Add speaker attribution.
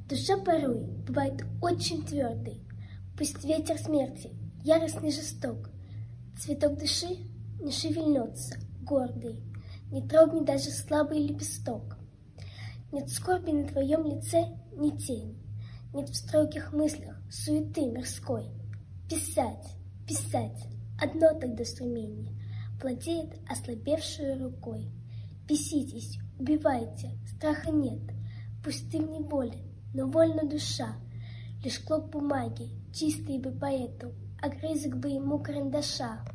Speaker 1: Душа порой бывает очень твердой. Пусть ветер смерти яростный жесток, цветок души не шевельнется, гордый, не трогнет даже слабый лепесток. Нет скорби на твоем лице ни тени, нет в строгих мыслях суеты мирской. Писать, писать, одно тогда стремление владеет ослабевшей рукой. Беситесь, убивайте, страха нет, пусть ты не волен, но вольна душа. Лишь клок бумаги, чистый бы поэту, огрызок бы ему карандаша.